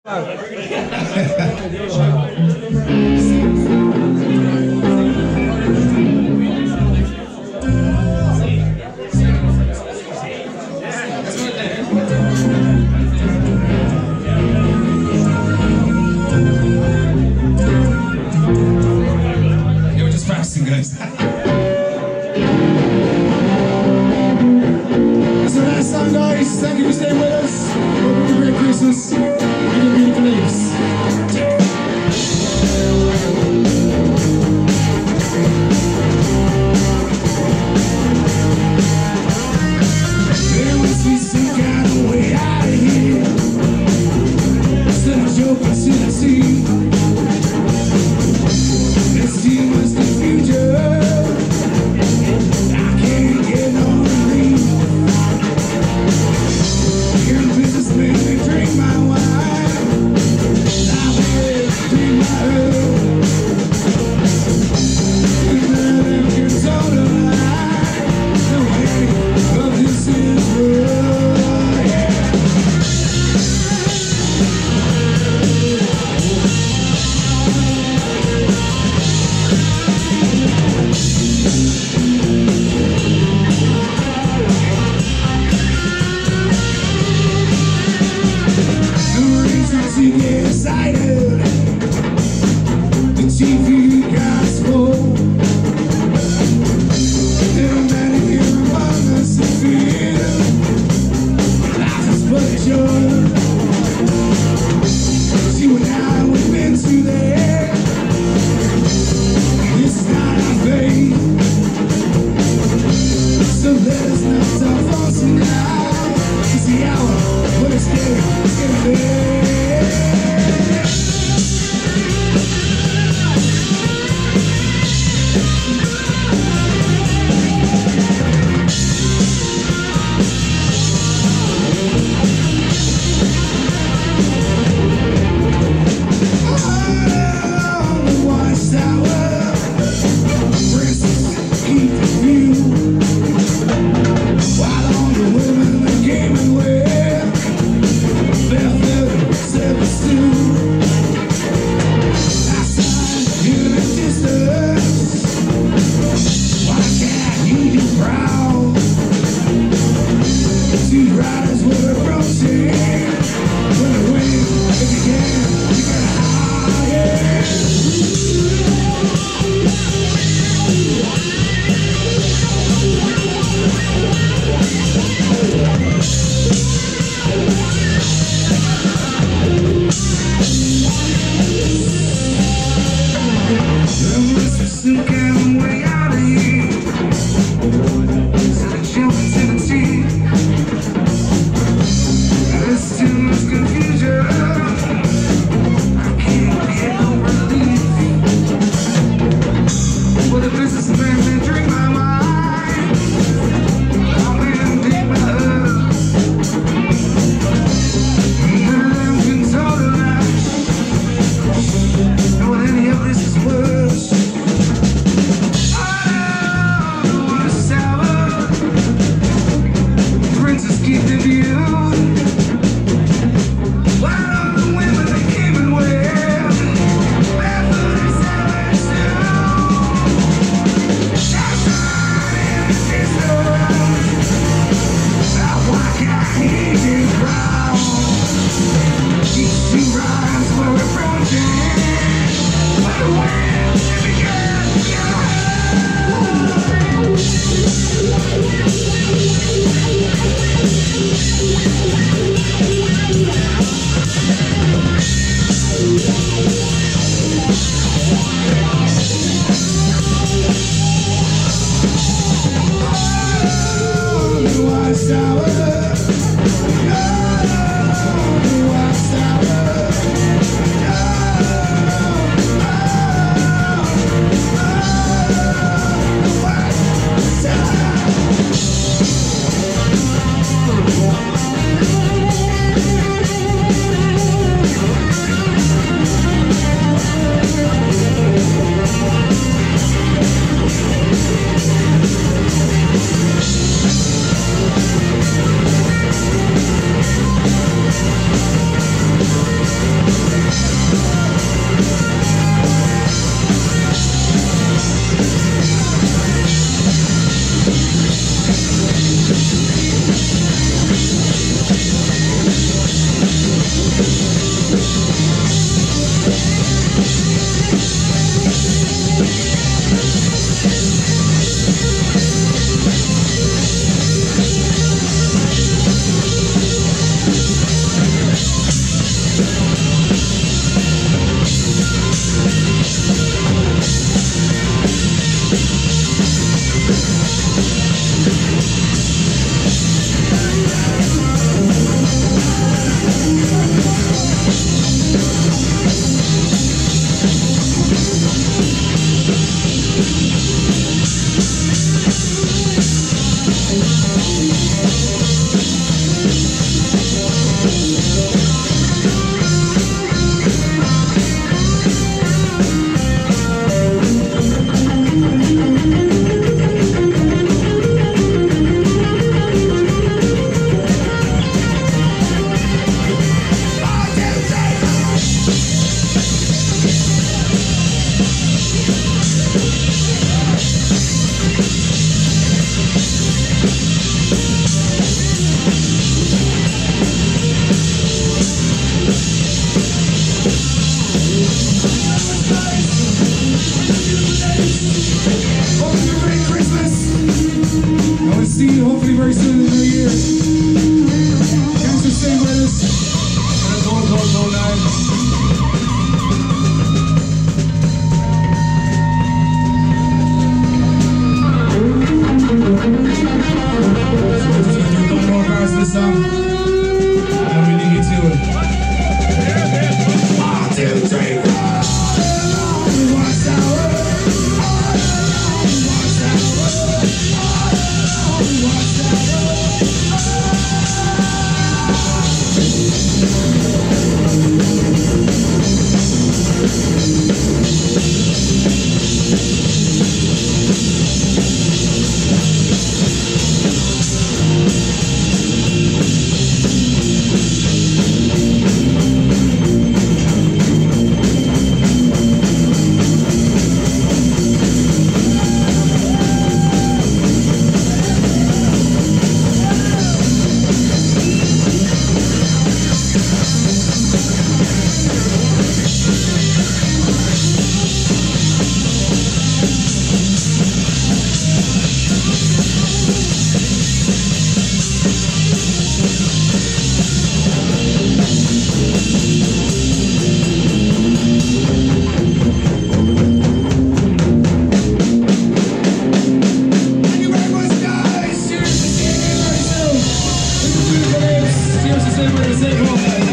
We're just practicing, guys. That's the last song, guys. Thank you for staying with us. Hope you have a great Christmas. And your beautiful lives. There must be some kind of way out of here. Instead of joking to the sea. Let's see what's the future. I can't get no relief. You're a businessman, they drink my wine. I'm here to drink my herb. And none of them can toe the line. The way of this is world, yeah. No reason to get excited. The TV gospel. Never met here among us to feel life is but a joke. You and I, we've been through there. This is not our fate. So let us not talk false tonight. It's the hour, but it's getting there. Oh, Everybody say, go ahead.